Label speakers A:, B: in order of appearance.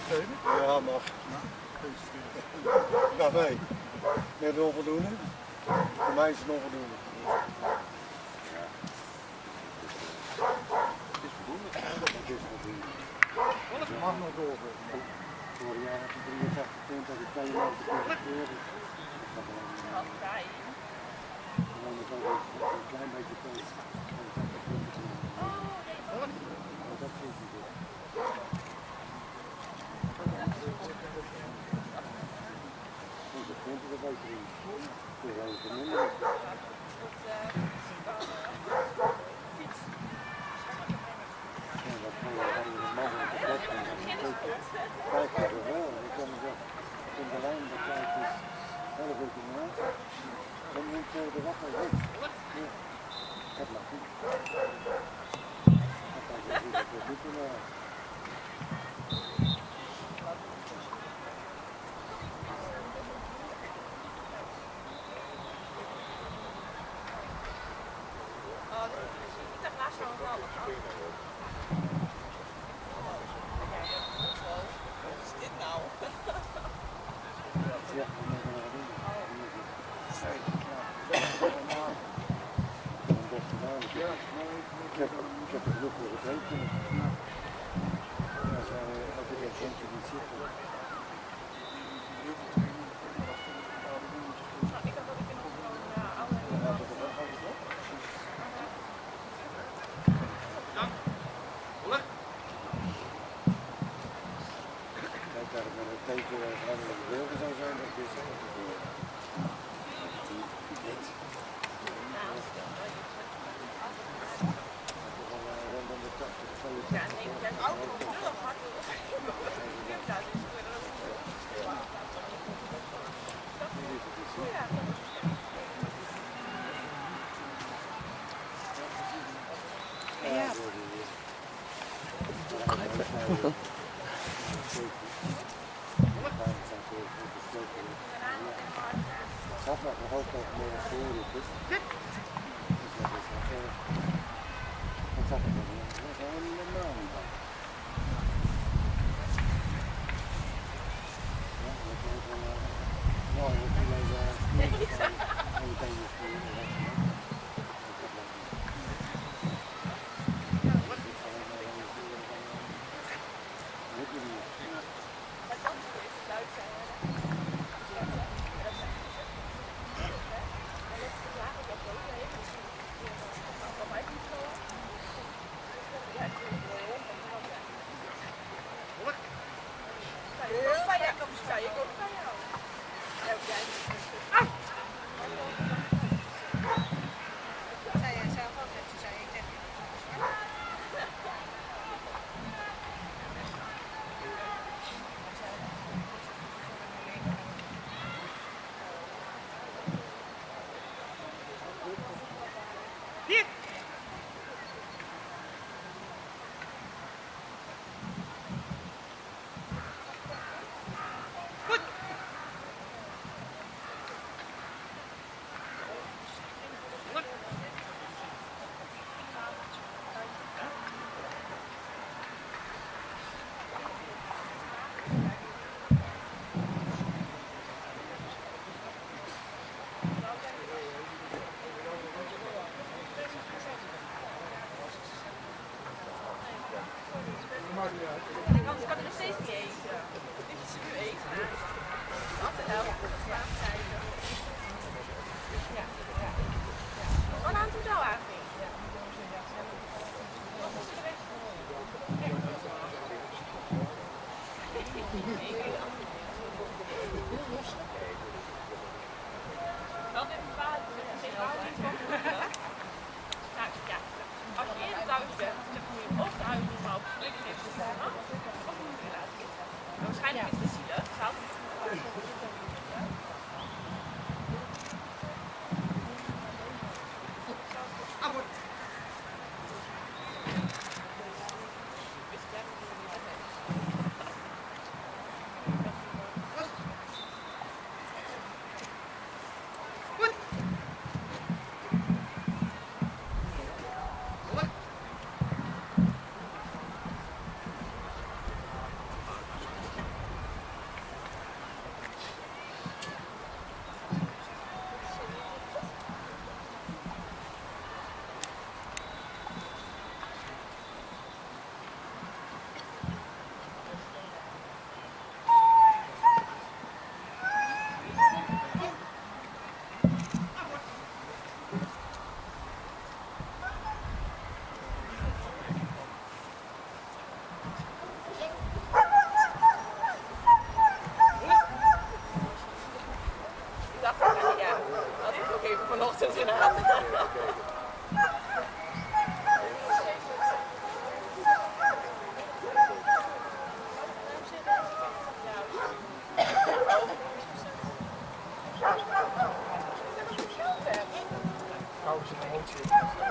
A: Ja, mag. Ja, nee. Net onvoldoende. Voor mij is het onvoldoende. Het is voldoende. Het is voldoende. Het mag nog doorgaan. Vorig jaar had je 83 punten, had je 92 punten gespeeld. Dat gaat alleen met een klein beetje punten. Dat vind ik wel. De punten er beter in. Het is even minder. Ja, dat kan je aan de man op de plek doen. Kijk er wel. Dan komen ze in de lijn, dat kijk je heel goed in de dan moet je de wacht weg. Ja, dat mag niet. Dat kan je niet goed doen. Ik heb er genoeg voor getraind. Als elke keer eentje niet zitten. Kijk, daar met een teken van de beelden zou zijn, dat is het. Ja, nee, ik heb ook nog hard. Dat mag nog ook nog meer voor. Dat zag ik nog niet. Dat is helemaal niet. Ja, dat is wel mooi. Dat is wel Anders kan ik nog steeds niet eten. Dit is nu eten. Altijd helpen. Ja. Wat aan het wel eigenlijk? Wel dit bepaald. Als je eerder thuis bent, dan moet je of de huid doen, maar op de heeft het of moet je laten zitten. Waarschijnlijk is het zielig.
B: vanochtend inderdaad.
C: Koud is een emotie.